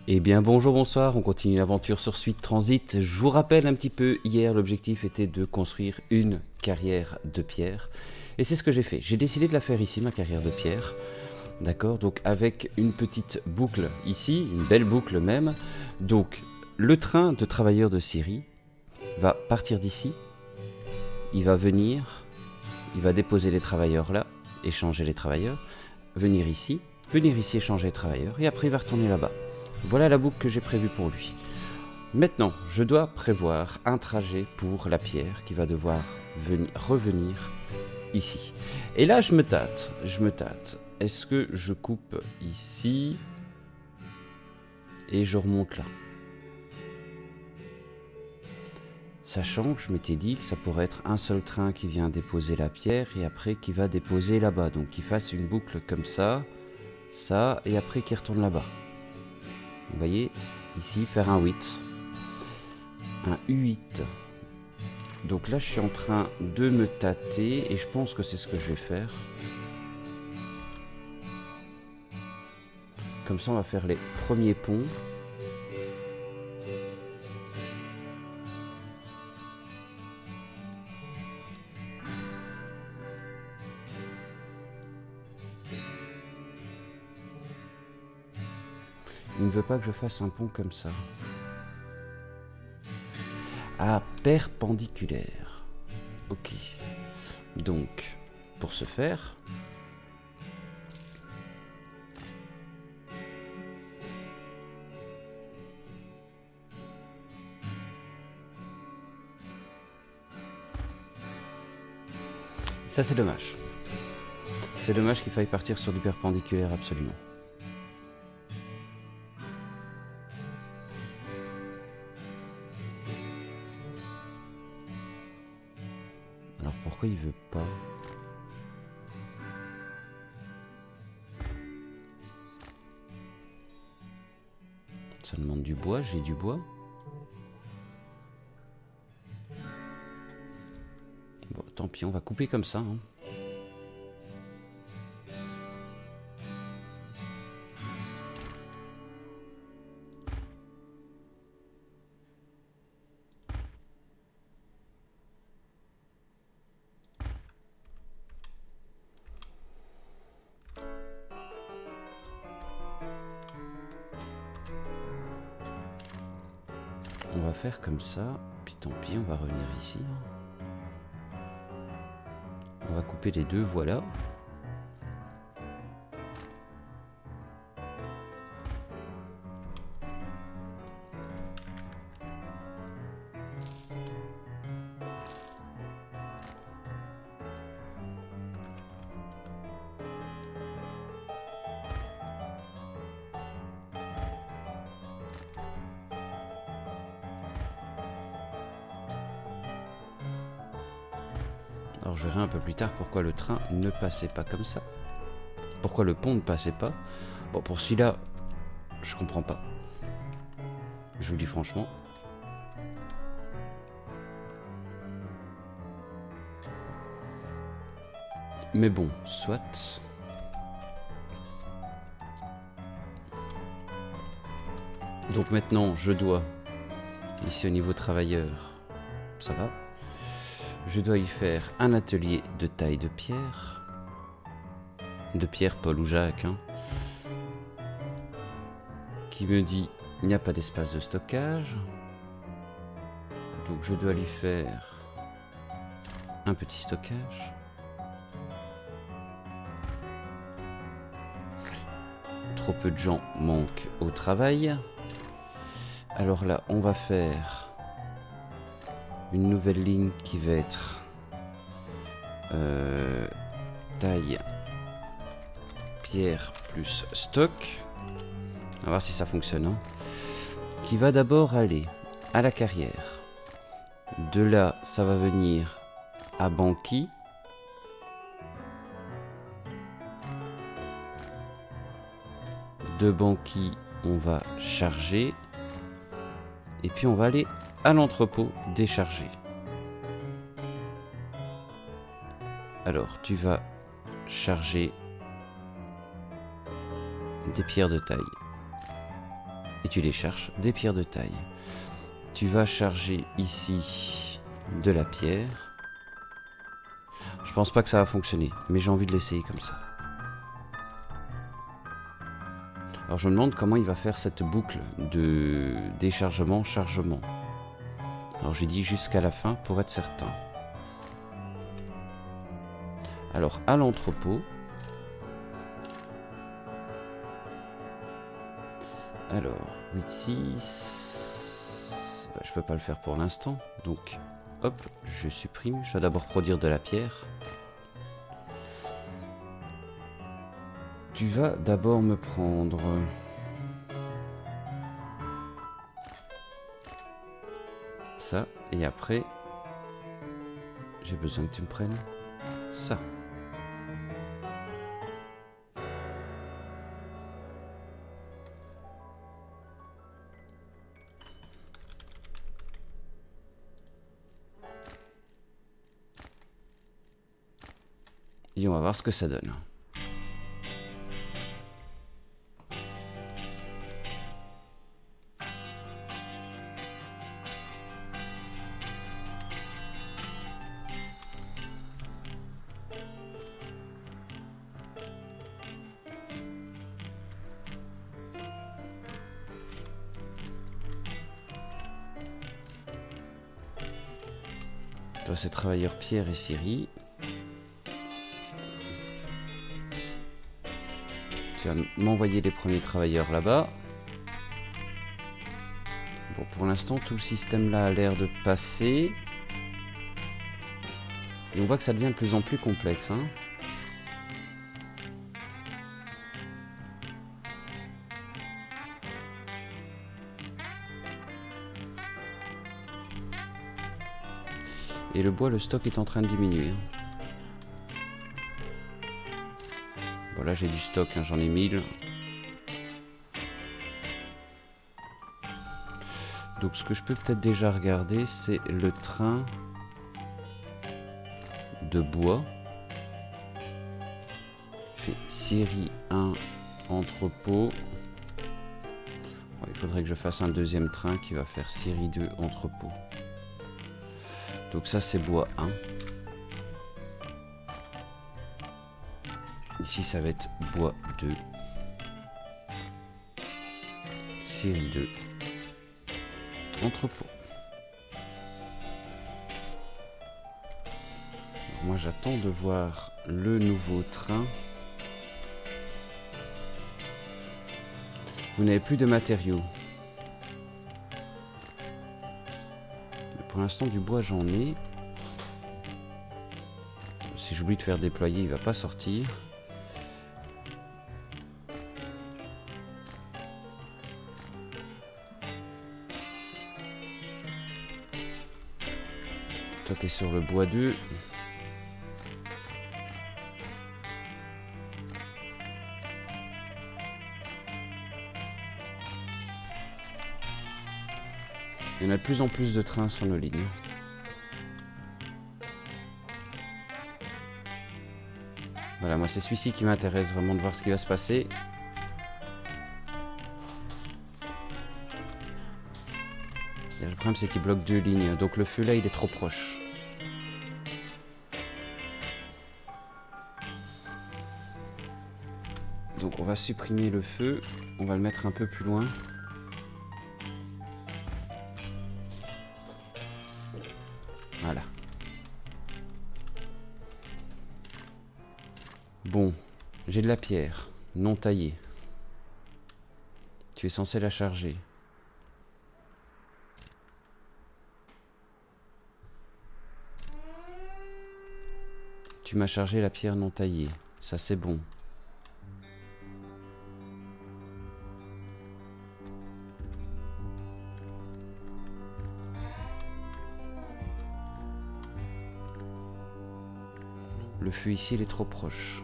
Eh bien bonjour, bonsoir, on continue l'aventure sur Suite Transit. Je vous rappelle un petit peu, hier l'objectif était de construire une carrière de pierre. Et c'est ce que j'ai fait, j'ai décidé de la faire ici, ma carrière de pierre. D'accord, donc avec une petite boucle ici, une belle boucle même. Donc le train de travailleurs de Syrie va partir d'ici, il va venir, il va déposer les travailleurs là, échanger les travailleurs, venir ici, échanger les travailleurs, et après il va retourner là-bas. Voilà la boucle que j'ai prévue pour lui. Maintenant, je dois prévoir un trajet pour la pierre qui va devoir revenir ici. Et là, je me tâte. Est-ce que je coupe ici et je remonte là? Sachant que je m'étais dit que ça pourrait être un seul train qui vient déposer la pierre et après qui va déposer là-bas. Donc qu'il fasse une boucle comme ça, ça, et après qui retourne là-bas. Vous voyez, ici, faire un 8. Un U8. Donc là, je suis en train de me tâter et je pense que c'est ce que je vais faire. Comme ça, on va faire les premiers ponts. Il ne veut pas que je fasse un pont comme ça. Ah, perpendiculaire. Ok. Donc, pour ce faire... Ça, c'est dommage. C'est dommage qu'il faille partir sur du perpendiculaire, absolument. Alors, pourquoi il veut pas? Ça demande du bois, j'ai du bois. Bon, tant pis, on va couper comme ça, hein. On va faire comme ça, puis tant pis, on va revenir ici. On va couper les deux, voilà. Alors je verrai un peu plus tard pourquoi le train ne passait pas comme ça. Pourquoi le pont ne passait pas. Bon, pour celui-là, je comprends pas. Je vous le dis franchement. Mais bon, soit. Donc maintenant, je dois, ici au niveau travailleur, ça va. Je dois y faire un atelier de taille de pierre. De Pierre, Paul ou Jacques, hein, qui me dit il n'y a pas d'espace de stockage. Donc je dois lui faire un petit stockage. Trop peu de gens manquent au travail. Alors là, on va faire une nouvelle ligne qui va être taille pierre plus stock. On va voir si ça fonctionne, hein. Qui va d'abord aller à la carrière. De là, ça va venir à Banqui. De Banqui, on va charger. Et puis on va aller à l'entrepôt décharger. Alors, tu vas charger des pierres de taille. Et tu décharges des pierres de taille. Tu vas charger ici de la pierre. Je pense pas que ça va fonctionner, mais j'ai envie de l'essayer comme ça. Alors je me demande comment il va faire cette boucle de déchargement-chargement. Alors j'ai dit jusqu'à la fin pour être certain. Alors à l'entrepôt. Alors 8, 6. Je peux pas le faire pour l'instant. Donc hop, je supprime. Je dois d'abord produire de la pierre. Tu vas d'abord me prendre ça, et après j'ai besoin que tu me prennes ça. Et on va voir ce que ça donne. Toi, c'est travailleur Pierre et Siri. Tu vas m'envoyer les premiers travailleurs là-bas. Bon, pour l'instant, tout le système là a l'air de passer. Et on voit que ça devient de plus en plus complexe, hein. Et le bois, le stock est en train de diminuer. Bon, là j'ai du stock, hein, j'en ai 1000. Donc ce que je peux peut-être déjà regarder, c'est le train de bois. Fait série 1 entrepôt. Bon, il faudrait que je fasse un deuxième train qui va faire série 2 entrepôt. Donc ça c'est bois 1. Ici ça va être bois 2. Série 2. Entrepôt. Donc moi j'attends de voir le nouveau train. Vous n'avez plus de matériaux. Pour l'instant du bois j'en ai. Si j'oublie de faire déployer, il va pas sortir. Toi t'es sur le bois 2. Il y en a de plus en plus de trains sur nos lignes. Voilà, moi c'est celui-ci qui m'intéresse vraiment de voir ce qui va se passer. Et le problème c'est qu'il bloque 2 lignes, donc le feu là il est trop proche. Donc on va supprimer le feu, on va le mettre un peu plus loin. Voilà. Bon, j'ai de la pierre, non taillée. Tu es censé la charger. Tu m'as chargé la pierre non taillée, ça c'est bon. Le feu ici, il est trop proche.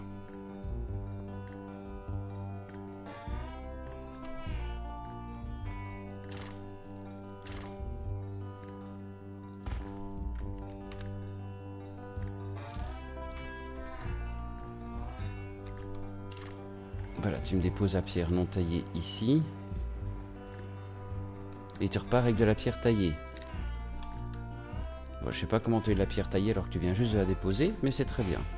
Voilà, tu me déposes à pierre non taillée ici. Et tu repars avec de la pierre taillée. Bon, je sais pas comment tu as eu de la pierre taillée alors que tu viens juste de la déposer, mais c'est très bien.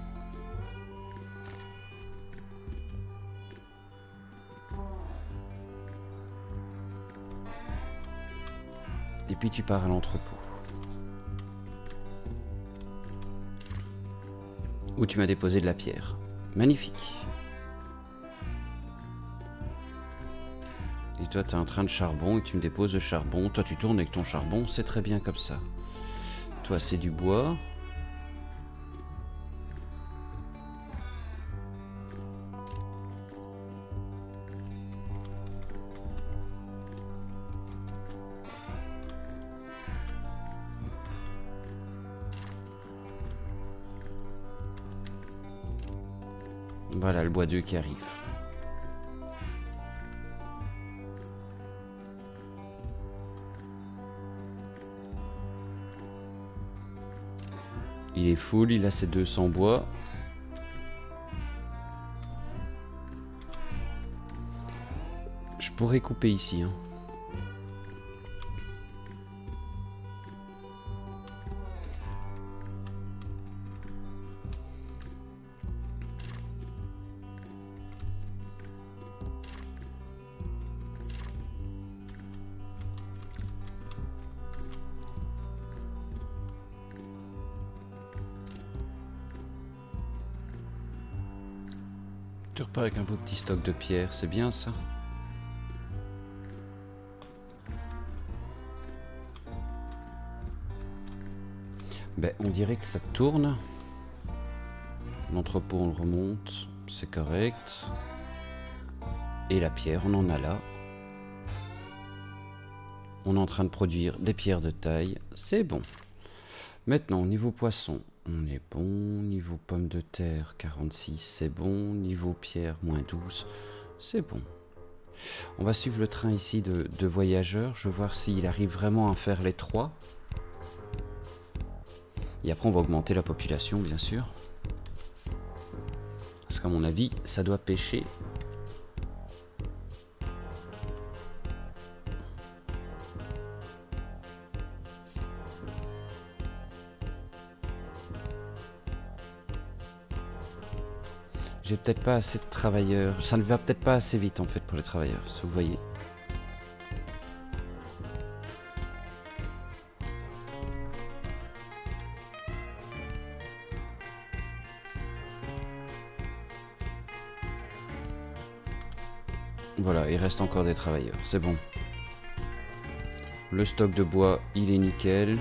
Et puis tu pars à l'entrepôt. Où tu m'as déposé de la pierre. Magnifique. Et toi, tu es en train de charbon et tu me déposes le charbon. Toi, tu tournes avec ton charbon, c'est très bien comme ça. Toi, c'est du bois. Voilà, le bois 2 qui arrive. Il est full, il a ses 200 bois. Je pourrais couper ici. Hein. Tu repars avec un beau petit stock de pierres, c'est bien ça? Ben, on dirait que ça tourne. L'entrepôt, on le remonte, c'est correct. Et la pierre, on en a là. On est en train de produire des pierres de taille, c'est bon. Maintenant, niveau poisson, on est bon. Niveau pommes de terre, 46, c'est bon. Niveau pierre, moins 12, c'est bon. On va suivre le train ici de voyageurs. Je veux voir s'il arrive vraiment à faire les 3. Et après, on va augmenter la population, bien sûr. Parce qu'à mon avis, ça doit pêcher. J'ai peut-être pas assez de travailleurs. Ça ne va peut-être pas assez vite en fait pour les travailleurs, si vous voyez. Voilà, il reste encore des travailleurs, c'est bon. Le stock de bois, il est nickel.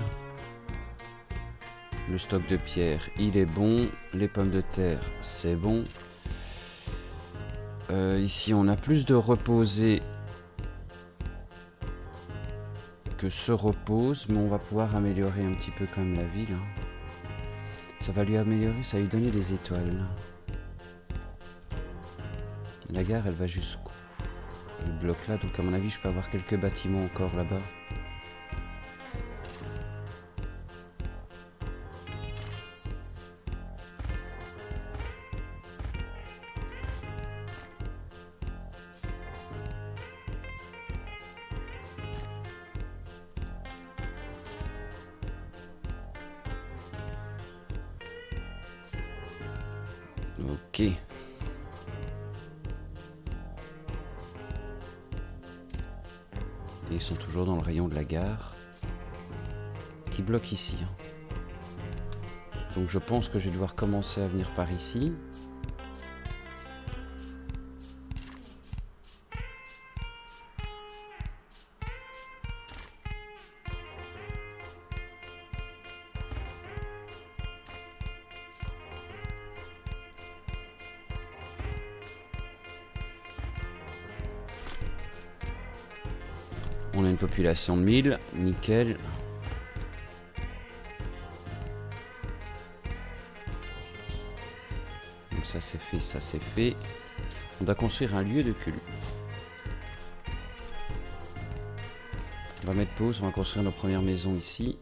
Le stock de pierre, il est bon. Les pommes de terre, c'est bon. Ici, on a plus de reposés que se repose, mais on va pouvoir améliorer un petit peu quand même la ville. Hein. Ça va lui améliorer, ça va lui donner des étoiles. La gare, elle va jusqu'où? Le bloc là, donc à mon avis, je peux avoir quelques bâtiments encore là-bas. Ok. Et ils sont toujours dans le rayon de la gare. Qui bloque ici. Hein. Donc je pense que je vais devoir commencer à venir par ici. On a une population de 1000, nickel. Donc ça c'est fait, ça c'est fait. On doit construire un lieu de culte. On va mettre pause, on va construire nos premières maisons ici.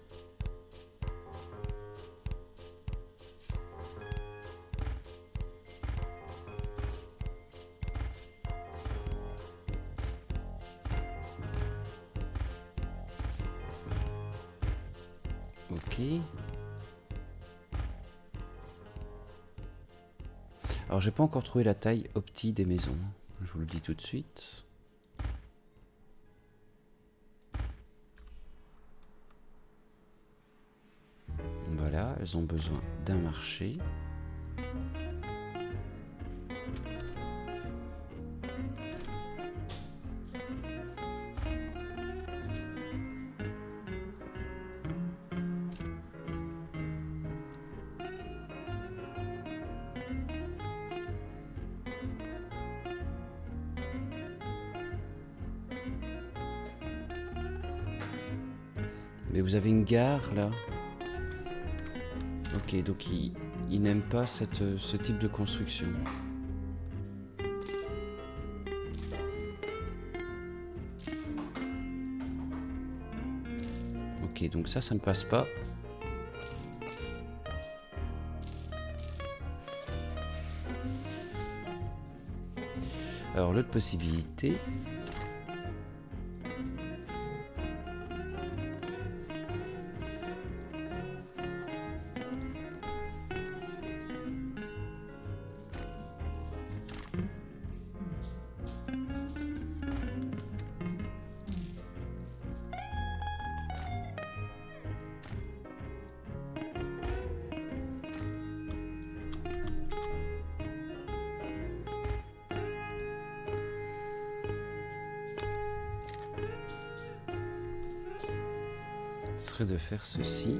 Alors j'ai pas encore trouvé la taille opti des maisons, je vous le dis tout de suite. Voilà, elles ont besoin d'un marché. Mais vous avez une gare là. Ok, donc il n'aime pas ce type de construction. Ok, donc ça ne passe pas. Alors l'autre possibilité... serait de faire ceci.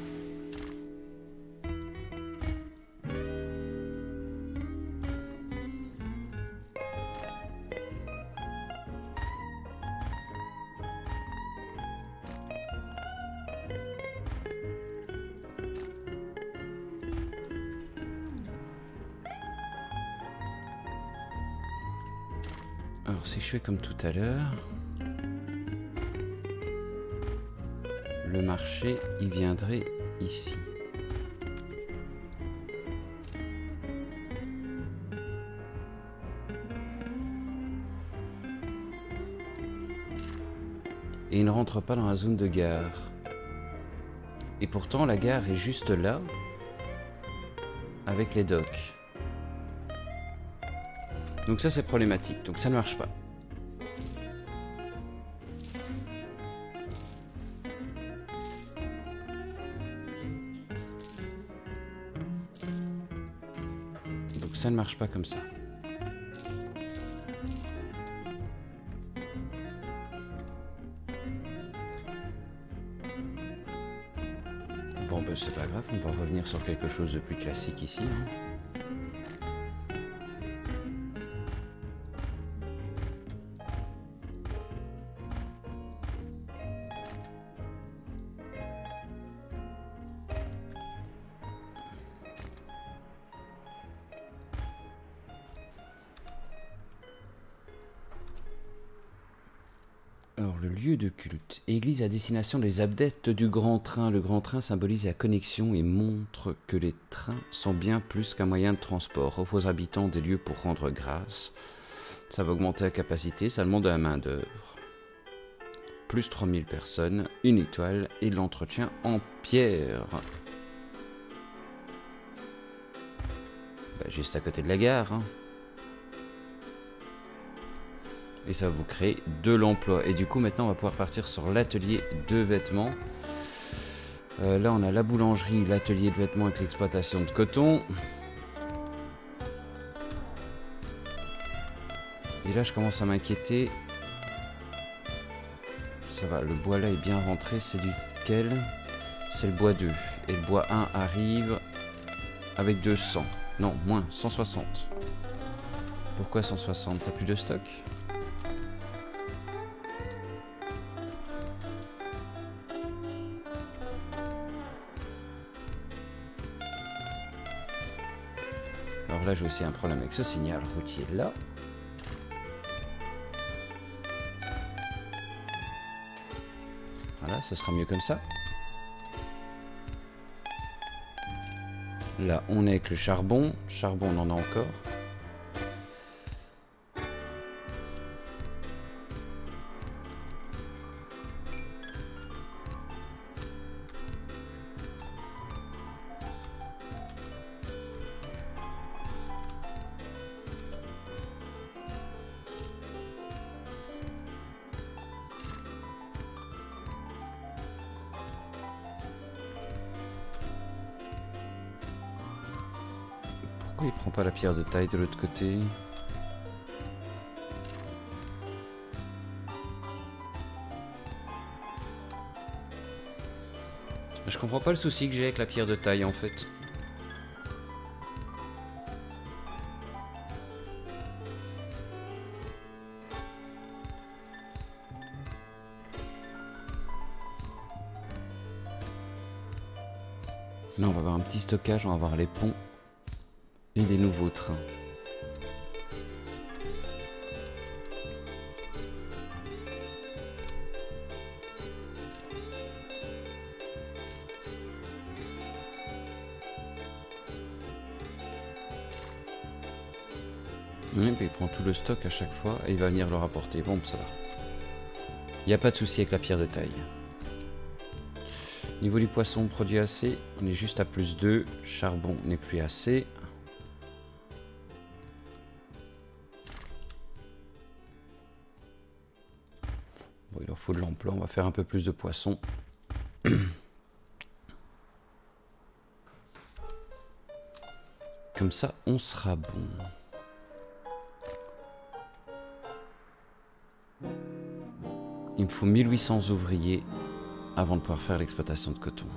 Alors si je fais comme tout à l'heure, le marché, il viendrait ici. Et il ne rentre pas dans la zone de gare. Et pourtant, la gare est juste là, avec les docks. Donc ça, c'est problématique. Donc ça ne marche pas. Donc ça ne marche pas comme ça. Bon, ben c'est pas grave, on va revenir sur quelque chose de plus classique ici. Hein. Alors, le lieu de culte. Église à destination des adeptes du grand train. Le grand train symbolise la connexion et montre que les trains sont bien plus qu'un moyen de transport. Offre aux habitants des lieux pour rendre grâce. Ça va augmenter la capacité, ça demande de la main d'œuvre. Plus 3000 personnes, une étoile et de l'entretien en pierre. Bah, juste à côté de la gare, hein. Et ça va vous créer de l'emploi. Et du coup, maintenant, on va pouvoir partir sur l'atelier de vêtements. Là, on a la boulangerie, l'atelier de vêtements avec l'exploitation de coton. Et là, je commence à m'inquiéter. Ça va, le bois là est bien rentré. C'est duquel? C'est le bois 2. Et le bois 1 arrive avec 200. Non, moins, 160. Pourquoi 160? T'as plus de stock? Alors là, j'ai aussi un problème avec ce signal routier là. Voilà, ce sera mieux comme ça. Là, on est avec le charbon. Charbon, on en a encore. Pourquoi il prend pas la pierre de taille de l'autre côté? Je comprends pas le souci que j'ai avec la pierre de taille en fait. Là on va avoir un petit stockage, on va avoir les ponts et les nouveaux trains. Oui, puis il prend tout le stock à chaque fois et il va venir le rapporter. Bon, ça va. Il n'y a pas de souci avec la pierre de taille. Niveau du poisson, produit assez. On est juste à plus 2. Charbon n'est plus assez. Bon, il leur faut de l'emploi. On va faire un peu plus de poissons. Comme ça, on sera bon. Il me faut 1800 ouvriers avant de pouvoir faire l'exploitation de coton.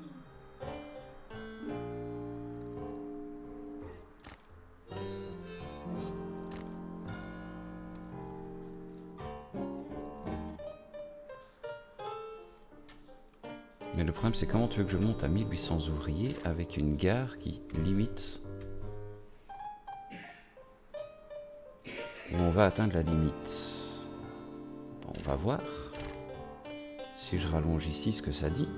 Mais le problème c'est comment tu veux que je monte à 1800 ouvriers avec une gare qui limite où on va atteindre la limite. Bon, on va voir. Si je rallonge ici ce que ça dit.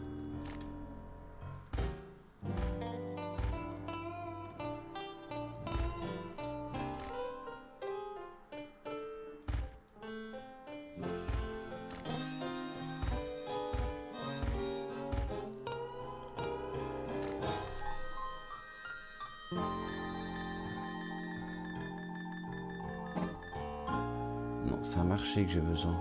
Non, c'est un marché que j'ai besoin.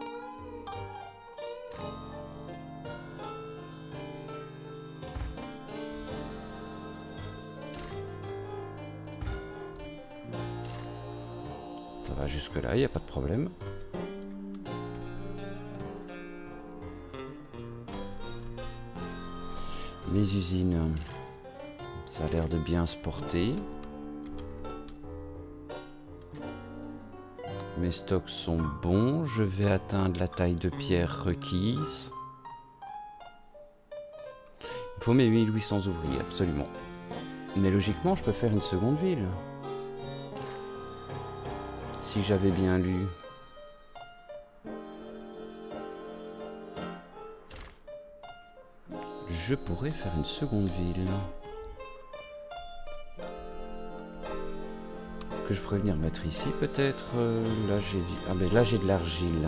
Ça va jusque là, il n'y a pas de problème. Mes usines, ça a l'air de bien se porter. Mes stocks sont bons, je vais atteindre la taille de pierre requise. Il faut mes 1800 ouvriers, absolument. Mais logiquement, je peux faire une seconde ville. Si j'avais bien lu. Je pourrais faire une seconde ville. Que je pourrais venir mettre ici peut-être. Là j'ai du... Ah ben là j'ai de l'argile.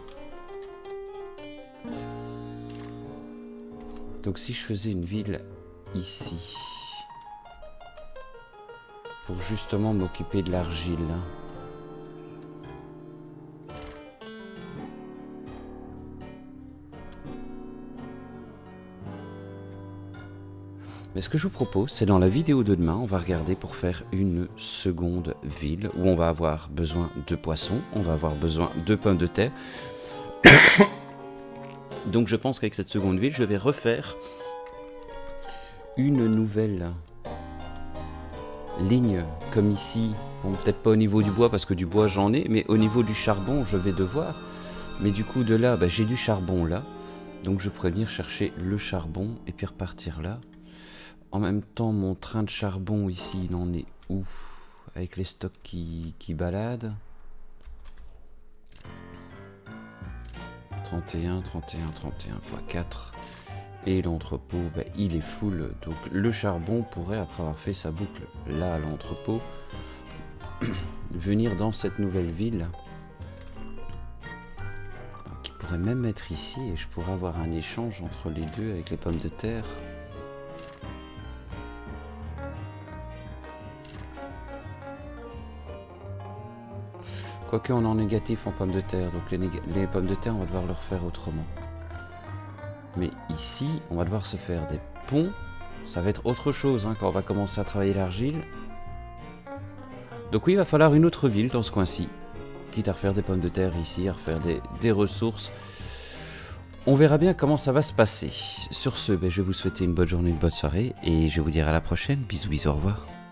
Donc si je faisais une ville ici. Pour justement m'occuper de l'argile. Mais ce que je vous propose, c'est dans la vidéo de demain, on va regarder pour faire une seconde ville où on va avoir besoin de poissons, on va avoir besoin de pommes de terre. Donc je pense qu'avec cette seconde ville, je vais refaire une nouvelle ligne comme ici. Bon, peut-être pas au niveau du bois parce que du bois j'en ai, mais au niveau du charbon, je vais devoir. Mais du coup de là, bah, j'ai du charbon là. Donc je pourrais venir chercher le charbon et puis repartir là. En même temps, mon train de charbon ici, il en est où? Avec les stocks qui baladent. 31, 31, 31 x 4. Et l'entrepôt, bah, il est full. Donc le charbon pourrait, après avoir fait sa boucle là à l'entrepôt, venir dans cette nouvelle ville. Qui pourrait même être ici et je pourrais avoir un échange entre les deux avec les pommes de terre. Quoique on est en négatif en pommes de terre, donc les pommes de terre on va devoir le refaire autrement. Mais ici, on va devoir se faire des ponts Ça va être autre chose hein, quand on va commencer à travailler l'argile. Donc oui, il va falloir une autre ville dans ce coin-ci. Quitte à refaire des pommes de terre ici, à refaire des ressources. On verra bien comment ça va se passer. Sur ce, je vais vous souhaiter une bonne journée, une bonne soirée. Et je vais vous dire à la prochaine. Bisous, bisous, au revoir.